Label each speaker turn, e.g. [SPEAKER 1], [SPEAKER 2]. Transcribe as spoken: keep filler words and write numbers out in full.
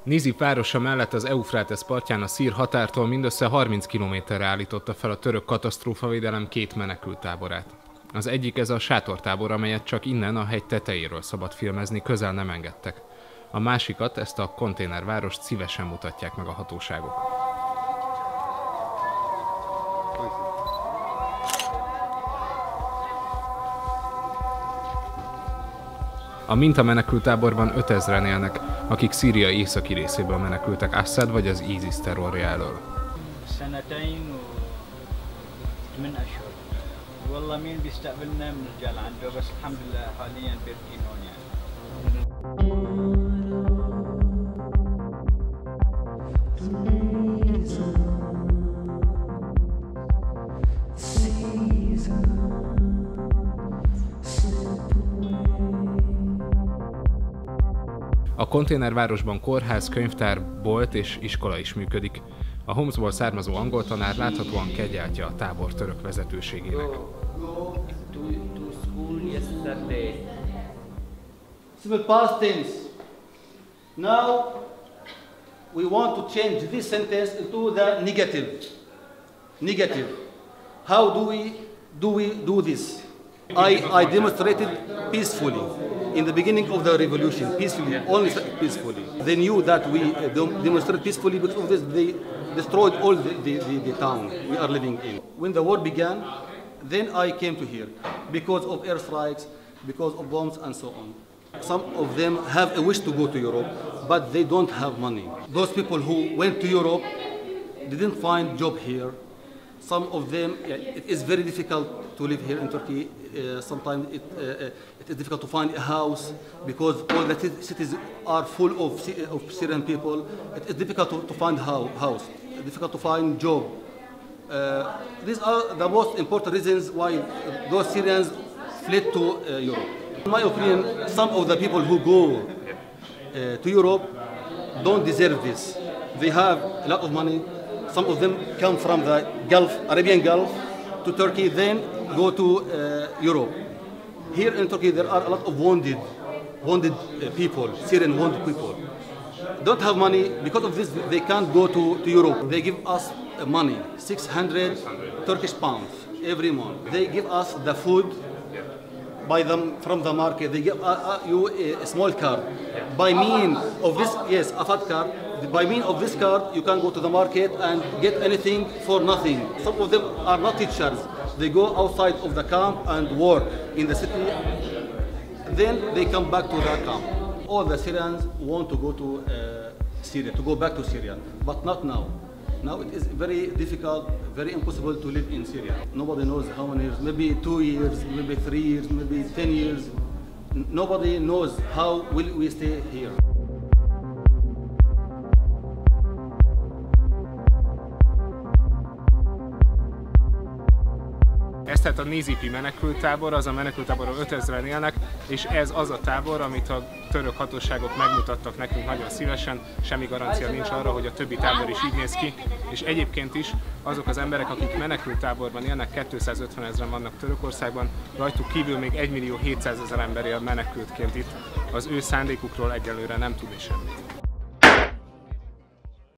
[SPEAKER 1] Nizip városa mellett az Eufrátesz partján a szír határtól mindössze harminc kilométerre állította fel a török katasztrófavédelem két menekülttáborát. Az egyik ez a sátortábor, amelyet csak innen a hegy tetejéről szabad filmezni, közel nem engedtek. A másikat, ezt a konténervárost szívesen mutatják meg a hatóságok. A mintamenekülttáborban ötezren élnek, akik Szíria északi részéből menekültek Assad vagy az ISIS terrorja elől. A konténervárosban kórház, könyvtár, bolt és iskola is működik. A Homsból származó angol tanár láthatóan kegyeltje a tábor török vezetőségének.
[SPEAKER 2] Simple past tense. Now we want to change this sentence into the negative. Negative. How do we do we do this? I, I demonstrated peacefully in the beginning of the revolution, peacefully, only peacefully. They knew that we uh, demonstrated peacefully because of this. They destroyed all the, the, the, the town we are living in. When the war began, then I came to here because of airstrikes, because of bombs and so on. Some of them have a wish to go to Europe, but they don't have money. Those people who went to Europe didn't find job here. Some of them, it is very difficult to live here in Turkey. Uh, sometimes it, uh, it is difficult to find a house because all the cities are full of, of Syrian people. It is difficult to, to find a house, difficult to find job. Uh, these are the most important reasons why those Syrians fled to uh, Europe. In my opinion, some of the people who go uh, to Europe don't deserve this. They have a lot of money. Some of them come from the Gulf, Arabian Gulf, to Turkey, then go to uh, Europe. Here in Turkey, there are a lot of wounded, wounded uh, people, Syrian wounded people. Don't have money. Because of this, they can't go to, to Europe. They give us uh, money, six hundred Turkish pounds every month. They give us the food. Buy them from the market. They give uh, uh, you a, a small card. By mean of this, yes, a fat card. By mean of this card, you can go to the market and get anything for nothing. Some of them are not teachers. They go outside of the camp and work in the city. Then they come back to the camp. All the Syrians want to go to uh, Syria, to go back to Syria, but not now. Now it is very difficult, very impossible to live in Syria. Nobody knows how many years, maybe two years, maybe three years, maybe ten years. Nobody knows how will we stay here.
[SPEAKER 1] Ez tehát a Nizipi menekülttábor, az a menekülttábor, ahol ötezren élnek, és ez az a tábor, amit a török hatóságok megmutattak nekünk nagyon szívesen. Semmi garancia nincs arra, hogy a többi tábor is így néz ki, és egyébként is azok az emberek, akik menekülttáborban élnek, kétszázötven ezren vannak Törökországban, rajtuk kívül még egymillió hétszázezer ember él menekültként itt. Az ő szándékukról egyelőre nem tudni semmit.